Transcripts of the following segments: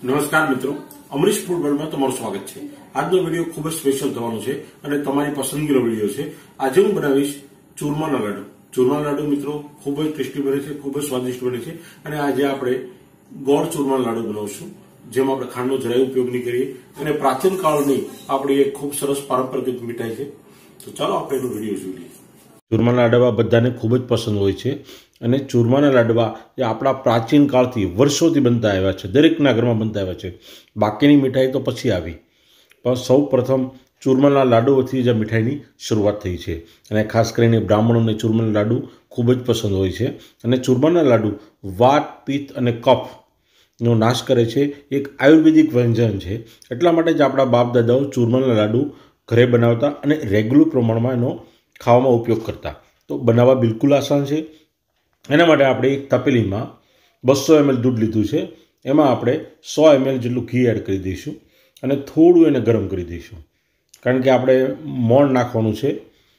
નમસ્કાર મિત્રો, અમરીશ ફૂડ વર્લ્ડમાં તમારું સ્વાગત છે। આજનો વિડીયો ખૂબ જ સ્પેશિયલ થવાનો છે અને તમારી પસંદગીનો વિડીયો છે। આજે હું બનાવીશ ચૂરમાના લાડુ। ચૂરમાના લાડુ મિત્રો ખૂબ જ ટેસ્ટી બને છે, ખૂબ જ સ્વાદિષ્ટ બને છે અને આજે આપણે ગોળ ચૂરમાના લાડુ બનાવશું, જેમાં આપણે ખાંડનો જરાય ઉપયોગ નહીં કરીએ અને પ્રાચીન કાળની આપણી એક ખૂબ સરસ પારંપરિક મીઠાઈ છે। તો ચાલો આપણે એનો વિડીયો જોઈએ। ચૂરમાના લાડવા બધાને ખૂબ જ પસંદ હોય છે અને ચૂરમાના લાડવા એ આપણા પ્રાચીન કાળથી વર્ષોથી બનતા આવ્યા છે, દરેકના ઘરમાં બનતા આવ્યા છે। બાકીની મીઠાઈ તો પછી આવી, પણ સૌ પ્રથમ ચૂરમાના લાડુઓથી જ મીઠાઈની શરૂઆત થઈ છે અને ખાસ કરીને બ્રાહ્મણોને ચૂરમાના લાડુ ખૂબ જ પસંદ હોય છે અને ચૂરમાના લાડુ વાત, પિત્ત અને કફનો નાશ કરે છે। એક આયુર્વેદિક વ્યંજન છે, એટલા માટે જ આપણા બાપ દાદાઓ ચૂરમાના લાડુ ઘરે બનાવતા અને રેગ્યુલર પ્રમાણમાં એનો ખાવામાં ઉપયોગ કરતા। તો બનાવવા બિલકુલ આસાન છે। એના માટે આપણે એક તપેલીમાં 200 ml દૂધ લીધું છે, એમાં આપણે 100 ml જેટલું ઘી એડ કરી દઈશું અને થોડું એને ગરમ કરી દઈશું, કારણ કે આપણે મોણ નાખવાનું છે।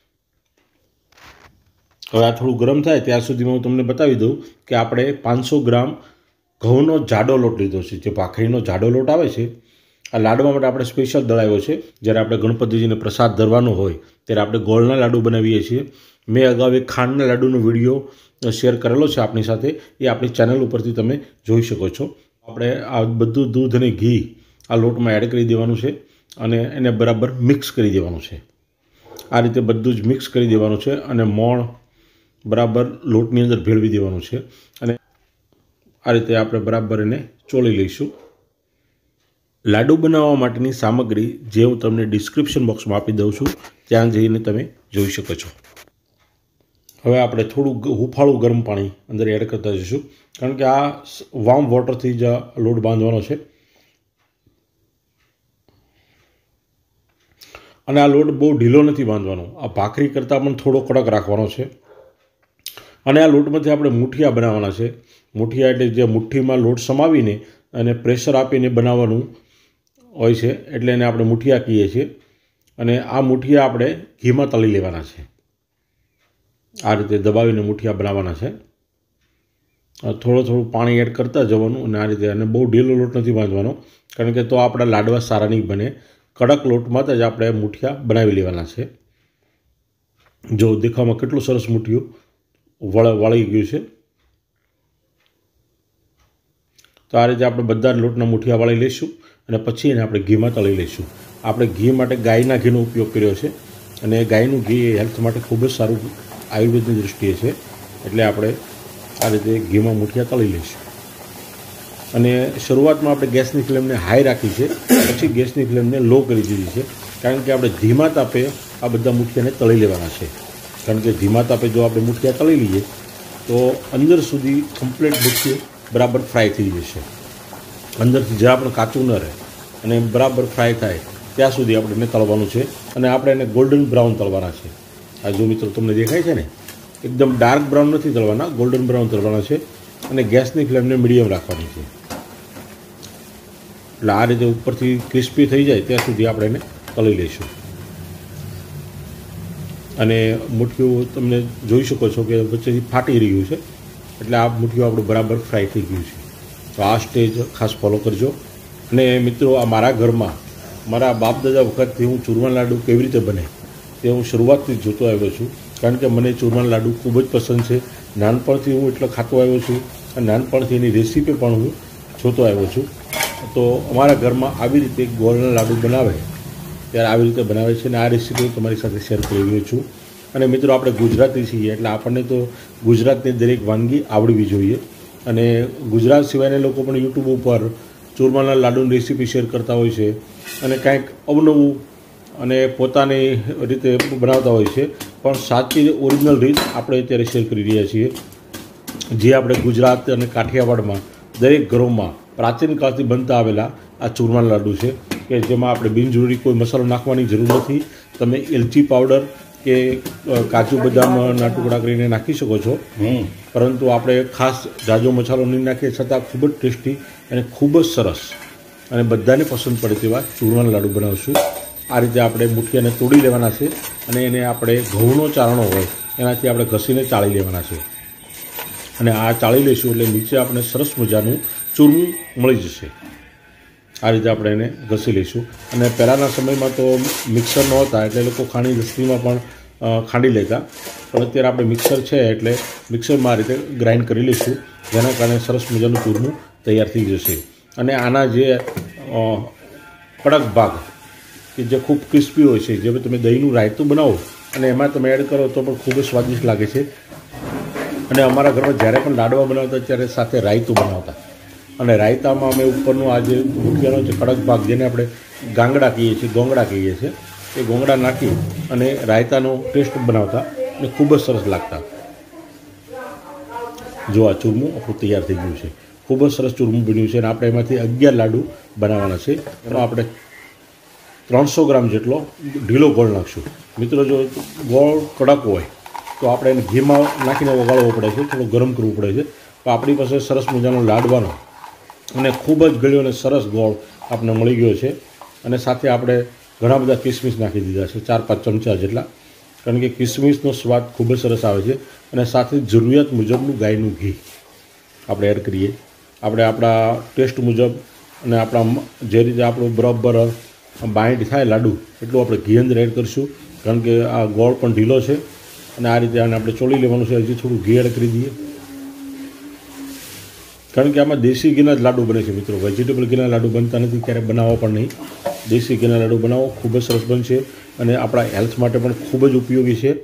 હવે આ થોડું ગરમ થાય ત્યાં સુધીમાં હું તમને બતાવી દઉં કે આપણે 500 ગ્રામ ઘઉંનો જાડો લોટ લીધો છે, જે ભાખરીનો જાડો લોટ આવે છે। આ લાડવા માટે આપણે સ્પેશિયલ દળાવ્યો છે। જ્યારે આપણે ગણપતિજીને પ્રસાદ ધરવાનો હોય ત્યારે આપણે ગોળના લાડુ બનાવીએ છીએ। મેં અગાઉ એક ખાંડના લાડુનો વિડીયો શેર કરેલો છે આપણી સાથે, એ આપણી ચેનલ ઉપરથી તમે જોઈ શકો છો। આપણે આ બધું દૂધ અને ઘી આ લોટમાં એડ કરી દેવાનું છે અને એને બરાબર મિક્સ કરી દેવાનું છે। આ રીતે બધું જ મિક્સ કરી દેવાનું છે અને મોણ બરાબર લોટની અંદર ભેળવી દેવાનું છે અને આ રીતે આપણે બરાબર એને ચોળી લઈશું। લાડુ બનાવવા માટેની સામગ્રી જે હું તમને ડિસ્ક્રિપ્શન બોક્સમાં આપી દઉં છું, ત્યાં જઈને તમે જોઈ શકો છો। હવે આપણે થોડું હુંફાળું ગરમ પાણી અંદર એડ કરતા જઈશું, કારણ કે આ વોર્મ વોટરથી જ લોટ બાંધવાનો છે અને આ લોટ બહુ ઢીલો નથી બાંધવાનો, આ ભાખરી કરતાં પણ થોડો કડક રાખવાનો છે અને આ લોટમાંથી આપણે મુઠિયા બનાવવાના છે। મુઠિયા એટલે જે મુઠ્ઠીમાં લોટ સમાવીને અને પ્રેશર આપીને બનાવવાનું હોય છે, એટલે એને આપણે મુઠિયા કહીએ છીએ અને આ મુઠિયા આપણે ઘીમાં તળી લેવાના છે। આ રીતે દબાવીને મુઠિયા બનાવવાના છે। થોડું પાણી એડ કરતા જવાનું અને આ રીતે, અને બહુ ઢીલો લોટ નથી બાંધવાનો, કારણ કે તો આપણા લાડવા સારા નહીં બને। કડક લોટમાં જ આપણે મુઠિયા બનાવી લેવાના છે। જો દેખાવમાં કેટલું સરસ મુઠિયું વળી ગયું છે। તો આ રીતે આપણે બધા લોટના મુઠિયા વળી લઈશું અને પછી એને આપણે ઘીમાં તળી લઈશું। આપણે ઘી માટે ગાયના ઘીનો ઉપયોગ કર્યો છે અને ગાયનું ઘી હેલ્થ માટે ખૂબ જ સારું આયુર્વેદની દૃષ્ટિએ છે, એટલે આપણે આ રીતે ઘીમાં મુઠિયા તળી લઈશું। અને શરૂઆતમાં આપણે ગેસની ફ્લેમને હાઈ રાખી છે, પછી ગેસની ફ્લેમને લો કરી દીધી છે, કારણ કે આપણે ધીમા તાપે આ બધા મુઠિયાને તળી લેવાના છે। કારણ કે ધીમા તાપે જો આપણે મુઠિયા તળી લઈએ તો અંદર સુધી કમ્પ્લીટ મુઠિયું બરાબર ફ્રાય થઈ જશે, અંદરથી જરા પણ કાચું ન રહે અને બરાબર ફ્રાય થાય ત્યાં સુધી આપણે એને તળવાનું છે અને આપણે એને ગોલ્ડન બ્રાઉન તળવાના છે। આ જો મિત્રો તમને દેખાય છે ને, એકદમ ડાર્ક બ્રાઉન નથી તળવાના, ગોલ્ડન બ્રાઉન તળવાના છે અને ગેસની ફ્લેમને મીડિયમ રાખવાની છે। એટલે આ રીતે ઉપરથી ક્રિસ્પી થઈ જાય ત્યાં સુધી આપણે એને તળી લઈશું અને મુઠિયું તમને જોઈ શકો છો કે વચ્ચેથી ફાટી રહ્યું છે, એટલે આ મુઠિયું આપણું બરાબર ફ્રાય થઈ ગયું છે। તો આ સ્ટેજ ખાસ ફોલો કરજો। અને મિત્રો, આ મારા ઘરમાં મારા બાપ દાદા વખતથી હું ચૂરમાના લાડુ કેવી રીતે બને તે હું શરૂઆતથી જ જોતો આવ્યો છું, કારણ કે મને ચૂરમાના લાડુ ખૂબ જ પસંદ છે। નાનપણથી હું એટલો ખાતો આવ્યો છું અને નાનપણથી એની રેસીપી પણ હું જોતો આવ્યો છું। તો અમારા ઘરમાં આવી રીતે ગોળના લાડુ બનાવે ત્યારે આવી રીતે બનાવે છે અને આ રેસીપી હું તમારી સાથે શેર કરી રહ્યો છું। અને મિત્રો, આપણે ગુજરાતી છીએ એટલે આપણને તો ગુજરાતની દરેક વાનગી આવડવી જોઈએ અને ગુજરાત સિવાયના લોકો પણ યુટ્યુબ ઉપર ચૂરમાના લાડુની રેસીપી શેર કરતા હોય છે અને કાંઈક અવનવું અને પોતાની રીતે બનાવતા હોય છે, પણ સાચી ઓરિજિનલ રીત આપણે અત્યારે શેર કરી રહ્યા છીએ, જે આપણે ગુજરાત અને કાઠિયાવાડમાં દરેક ઘરોમાં પ્રાચીન કાળથી બનતા આવેલા આ ચૂરમાના લાડુ છે, કે જેમાં આપણે બિનજરૂરી કોઈ મસાલો નાખવાની જરૂર નથી। તમે એલચી પાવડર કે કાજુ બદામના ટુકડા કરીને નાખી શકો છો, પરંતુ આપણે ખાસ જાજો મસાલો નહીં નાખીએ છતાં ખૂબ જ ટેસ્ટી અને ખૂબ જ સરસ અને બધાને પસંદ પડે તેવા ચૂરમાના લાડુ બનાવશું। આ રીતે આપણે મુઠિયાને તોડી લેવાના છે અને એને આપણે ઘઉંનો ચારણો હોય એનાથી આપણે ઘસીને ચાળી લેવાના છે અને આ ચાળી લઈશું એટલે નીચે આપણે સરસ મજાનું ચૂરમું મળી જશે। આ રીતે આપણે એને ઘસી લઈશું। અને પહેલાંના સમયમાં તો મિક્સર નહોતા એટલે લોકો ખાંડી લસ્સીમાં પણ ખાંડી લેતા, પણ અત્યારે આપણે મિક્સર છે એટલે મિક્સરમાં આ રીતે ગ્રાઇન્ડ કરી લઈશું, જેના કારણે સરસ મજાનું ચૂરમું તૈયાર થઈ જશે। અને આના જે કડક ભાગ કે જે ખૂબ ક્રિસ્પી હોય છે, જે તમે દહીંનું રાયતું બનાવો અને એમાં તમે એડ કરો તો પણ ખૂબ જ સ્વાદિષ્ટ લાગે છે। અને અમારા ઘરમાં જ્યારે પણ લાડવા બનાવતા ત્યારે સાથે રાયતું બનાવતા, અને રાયતામાં અમે ઉપરનું આ જે મુઠિયાનો જે કડક ભાગ, જેને આપણે ગાંગડા કહીએ છીએ, ગોંગડા કહીએ છીએ, એ ગોંગડા નાખી અને રાયતાનો ટેસ્ટ બનાવતા અને ખૂબ જ સરસ લાગતા। જો આ ચૂરમું આપણું તૈયાર થઈ ગયું છે, ખૂબ જ સરસ ચૂરમું બન્યું છે। અને આપણે એમાંથી 11 લાડુ બનાવવાના છે। એમાં આપણે 300 ગ્રામ જેટલો ઢીલો ગોળ નાખશું। મિત્રો, જો ગોળ કડક હોય તો આપણે એને ઘીમાં નાખીને વગાડવો પડે છે, થોડું ગરમ કરવું પડે છે। તો આપણી પાસે સરસ મજાનો લાડવાનો અને ખૂબ જ ગળ્યો અને સરસ ગોળ આપણને મળી ગયો છે। અને સાથે આપણે ઘણા બધા કિસમિસ નાખી દીધા છે, 4-5 ચમચા જેટલા, કારણ કે કિસમિસનો સ્વાદ ખૂબ જ સરસ આવે છે। અને સાથે જરૂરિયાત મુજબનું ગાયનું ઘી આપણે એડ કરીએ। આપણે આપણા ટેસ્ટ મુજબ અને આપણા જે રીતે આપણું બરાબર બાઇન્ડ થાય લાડુ એટલું આપણે ઘી અંદર એડ કરીશું, કારણ કે આ ગોળ પણ ઢીલો છે અને આ રીતે આને આપણે ચોળી લેવાનું છે। હજી થોડું ઘી એડ કરી દઈએ, કારણ કે આમાં દેશી ઘીના જ લાડુ બને છે મિત્રો, વેજીટેબલ ઘીના લાડુ બનતા નથી, ક્યારેય બનાવવા પણ નહીં। દેશી ઘીના લાડુ બનાવો, ખૂબ જ સરસ બનશે અને આપણા હેલ્થ માટે પણ ખૂબ જ ઉપયોગી છે।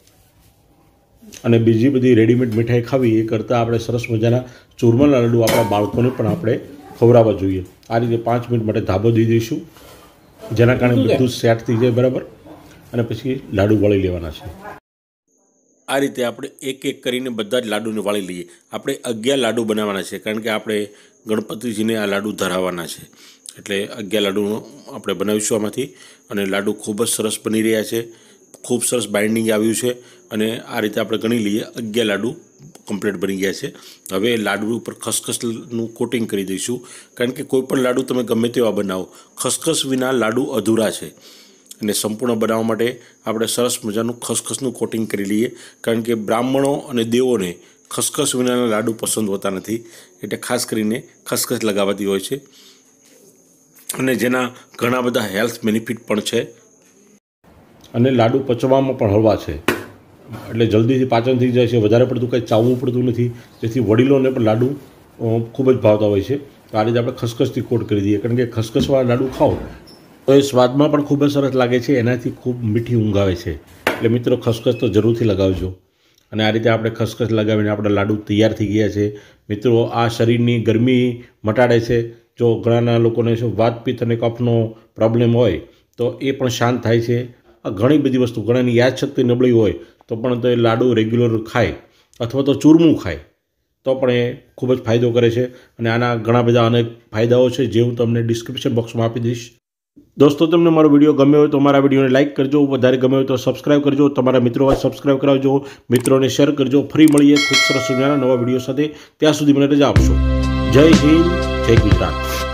અને બીજી બધી રેડીમેડ મીઠાઈ ખાવી એ કરતાં આપણે સરસ મજાના ચૂરમાના લાડુ આપણા બાળકોને પણ આપણે ખવડાવવા જોઈએ। આ રીતે 5 મિનિટ માટે ધાબો દઈ દઈશું, જેના કારણે બધું સેટ થઈ જાય બરાબર, અને પછી લાડુ વળી લેવાના છે। આ રીતે આપણે એક એક કરીને બધા જ લાડુને વાળી લઈએ। આપણે 11 લાડુ બનાવવાના છે, કારણ કે આપણે ગણપતિજીને આ લાડુ ધરાવવાના છે, એટલે 11 લાડુનો આપણે બનાવીશું આમાંથી। અને લાડુ ખૂબ જ સરસ બની રહ્યા છે, ખૂબ સરસ બાઇન્ડિંગ આવ્યું છે। અને આ રીતે આપણે ગણી લઈએ 11 લાડુ કમ્પ્લીટ બની ગયા છે। હવે લાડુ ઉપર ખસખસનું કોટિંગ કરી દઈશું, કારણ કે કોઈ પણ લાડુ તમે ગમે તેવા બનાવો, ખસખસ વિના લાડુ અધૂરા છે। અને સંપૂર્ણ બનાવવા માટે આપણે સરસ મજાનું ખસખસનું કોટિંગ કરી લઈએ, કારણ કે બ્રાહ્મણો અને દેવોને ખસખસ વિનાના લાડુ પસંદ હોતા નથી, એટલે ખાસ કરીને ખસખસ લગાવવાતી હોય છે, અને જેના ઘણા બધા હેલ્થ બેનિફિટ પણ છે। અને લાડુ પચવામાં પણ હળવા છે, એટલે જલ્દીથી પાચન થઈ જાય છે, વધારે પડતું કંઈ ચાવવું પડતું નથી, જેથી વડીલોને પણ લાડુ ખૂબ જ ભાવતા હોય છે। તો આ રીતે આપણે ખસખસથી કોટ કરી દઈએ, કારણ કે ખસખસવાળા લાડુ ખાઓ તો એ સ્વાદમાં પણ ખૂબ જ સરસ લાગે છે, એનાથી ખૂબ મીઠી ઊંઘ આવે છે। એટલે મિત્રો, ખસખસ તો જરૂરથી લગાવજો। અને આ રીતે આપણે ખસખસ લગાવીને આપણા લાડુ તૈયાર થઈ ગયા છે। મિત્રો, આ શરીરની ગરમી મટાડે છે। જો ઘણાના લોકોને શું વાતપિત્ત અને કફનો પ્રોબ્લેમ હોય તો એ પણ શાંત થાય છે। આ ઘણી બધી વસ્તુ, ઘણાની યાદશક્તિ નબળી હોય તો પણ તો એ લાડુ રેગ્યુલર ખાય અથવા તો ચૂરમું ખાય તો પણ એ ખૂબ જ ફાયદો કરે છે। અને આના ઘણા બધા અનેક ફાયદાઓ છે, જે હું તમને ડિસ્ક્રિપ્શન બોક્સમાં આપી દઈશ। દોસ્તો, તમને મારો વિડીયો ગમ્યો હોય તો મારા વિડીયોને લાઇક કરજો, વધારે ગમ્યો હોય તો સબસ્ક્રાઇબ કરજો, તમારા મિત્રો હોય સબસ્ક્રાઇબ કરાવજો, મિત્રોને શેર કરજો। ફરી મળીએ ખૂબ સરસ મજાના નવા વિડીયો સાથે, ત્યાં સુધી મને રજા આપશો। જય હિન્દ, જય ગુજરાત।